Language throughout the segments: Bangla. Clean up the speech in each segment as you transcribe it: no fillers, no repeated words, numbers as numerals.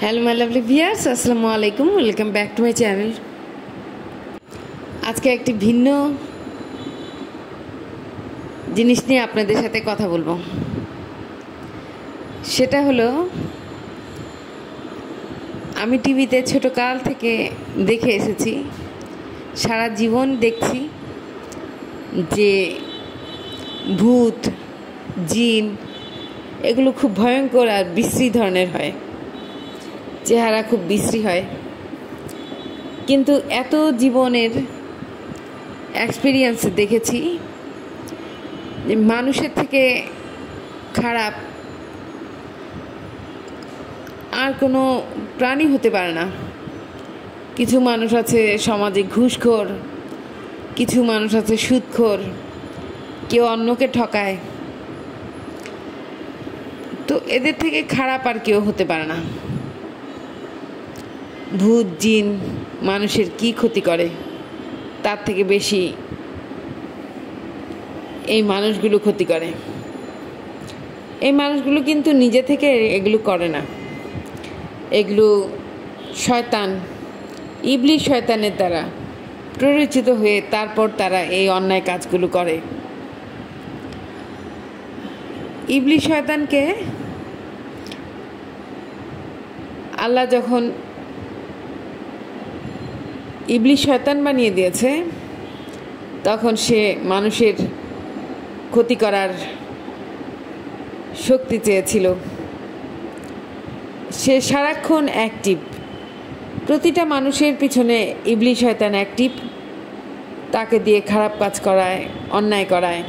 হ্যালো মাই লাভলি ভিউয়ার্স, আসসালামু আলাইকুম। Welcome back to my channel. আজকে একটি ভিন্ন জিনিস নিয়ে আপনাদের সাথে কথা বলবো। সেটা হলো, আমি টিভিতে ছোটকাল থেকে দেখে এসেছি, সারা জীবন দেখছি যে ভূত, জিন এগুলো খুব ভয়ঙ্কর আর বিশ্রী ধরনের হয়, চেহারা খুব বিশ্রী হয়। কিন্তু এত জীবনের এক্সপিরিয়েন্স দেখেছি যে মানুষের থেকে খারাপ আর কোনো প্রাণী হতে পারে না। কিছু মানুষ আছে সমাজে ঘুষখোর, কিছু মানুষ আছে সুদখোর, কেউ অন্যকে ঠকায়। তো এদের থেকে খারাপ আর কেউ হতে পারে না। ভূত জিন মানুষের কি ক্ষতি করে, তার থেকে বেশি এই মানুষগুলো ক্ষতি করে। এই মানুষগুলো কিন্তু নিজে থেকে এগুলো করে না, এগুলো শয়তান, ইবলিশ শয়তানের দ্বারা প্ররোচিত হয়ে তারপর তারা এই অন্যায় কাজগুলো করে। ইবলিশ শয়তানকে আল্লাহ যখন ইবলিশ শয়তান বানিয়ে দিয়েছে, তখন সে মানুষের ক্ষতি করার শক্তি চেয়েছিল। সে সারাক্ষণ অ্যাক্টিভ, প্রতিটা মানুষের পিছনে ইবলিশ শয়তান অ্যাক্টিভ, তাকে দিয়ে খারাপ কাজ করায়, অন্যায় করায়।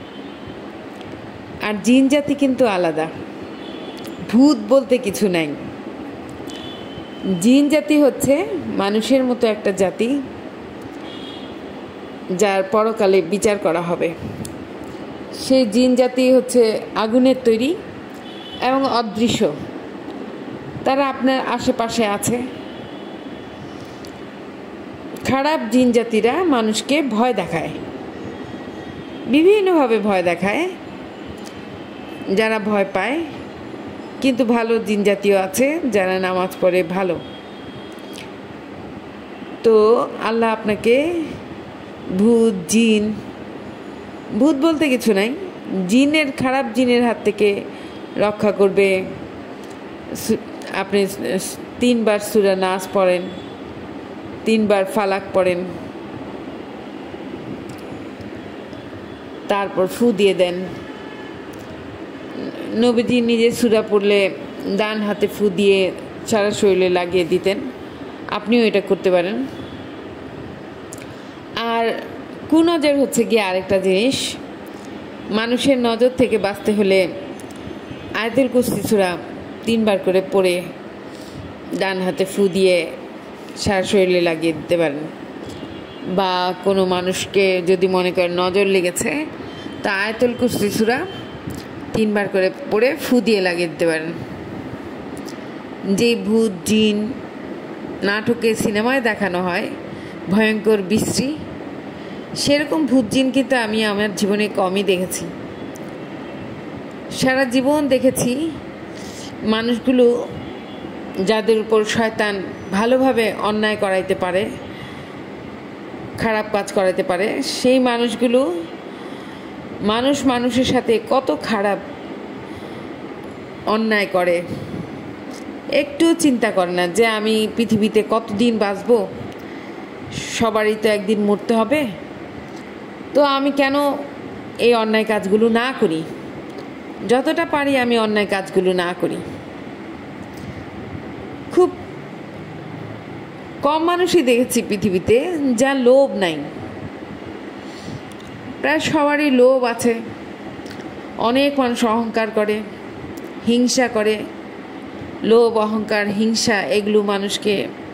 আর জিন জাতি কিন্তু আলাদা, ভূত বলতে কিছু নাই। জিন জাতি হচ্ছে মানুষের মতো একটা জাতি, যার পরকালে বিচার করা হবে। সেই জিন জাতি হচ্ছে আগুনের তৈরি এবং অদৃশ্য। তারা আপনার আশেপাশে আছে। খারাপ জিন জাতিরা মানুষকে ভয় দেখায়, বিভিন্নভাবে ভয় দেখায়, যারা ভয় পায়। কিন্তু ভালো জিন জাতীয় আছে যারা নামাজ পড়ে ভালো। তো আল্লাহ আপনাকে ভূত জিন, ভূত বলতে কিছু নাই, জিনের, খারাপ জিনের হাত থেকে রক্ষা করবে। আপনি 3 বার সূরা নাস পড়েন, 3 বার ফালাক পড়েন, তারপর ফু দিয়ে দেন। নবীজি নিজে সূরা পড়লে ডান হাতে ফু দিয়ে সারা শরীরে লাগিয়ে দিতেন, আপনিও এটা করতে পারেন। আর কুনজর হচ্ছে গিয়ে আরেকটা জিনিস। মানুষের নজর থেকে বাঁচতে হলে আয়াতুল কুরসি সূরা 3 বার করে পড়ে ডান হাতে ফু দিয়ে সারা শরীরে লাগিয়ে দিতে পারেন। বা কোনো মানুষকে যদি মনে করেন নজর লেগেছে, তা আয়াতুল কুরসি সূরা 3 বার করে পড়ে ফু দিয়ে লাগিয়ে দিতে পারেন। যে ভূত জিন নাটকে, সিনেমায় দেখানো হয় ভয়ঙ্কর বিশ্রী, সেরকম ভূত জিন কিন্তু আমি আমার জীবনে কমই দেখেছি। সারা জীবন দেখেছি মানুষগুলো যাদের উপর শয়তান ভালোভাবে অন্যায় করাইতে পারে, খারাপ কাজ করাইতে পারে, সেই মানুষগুলো মানুষের সাথে কত খারাপ অন্যায় করে। একটু চিন্তা করে না যে আমি পৃথিবীতে কতদিন বাঁচব, সবারই তো একদিন মরতে হবে। তো আমি কেন এই অন্যায় কাজগুলো না করি? যতটা পারি আমি অন্যায় কাজগুলো না করি। খুব কম মানুষই দেখেছি পৃথিবীতে যার লোভ নাই। প্রায় সবারই লোভ আছে। অনেক মানুষ অহংকার করে, হিংসা করে। লোভ, অহংকার, হিংসা এগুলো মানুষকে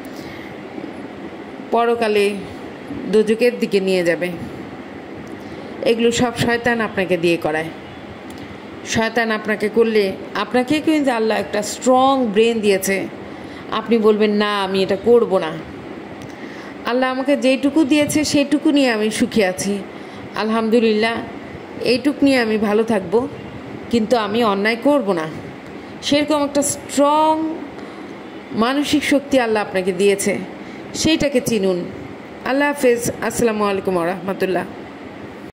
পরকালে দোজখের দিকে নিয়ে যাবে। এগুলো সব শয়তান আপনাকে দিয়ে করায়। শয়তান আপনাকে করলে, আপনাকে কিন্তু আল্লাহ একটা স্ট্রং ব্রেন দিয়েছে, আপনি বলবেন না আমি এটা করব না। আল্লাহ আমাকে যেইটুকু দিয়েছে সেইটুকু নিয়ে আমি সুখী আছি, আলহামদুলিল্লাহ, এইটুক নিয়ে আমি ভালো থাকবো, কিন্তু আমি অন্যায় করব না। সেরকম একটা স্ট্রং মানসিক শক্তি আল্লাহ আপনাকে দিয়েছে, সেইটাকে চিনুন। আল্লাহ হাফেজ। আসসালামু আলাইকুম ওয়া রাহমাতুল্লাহ।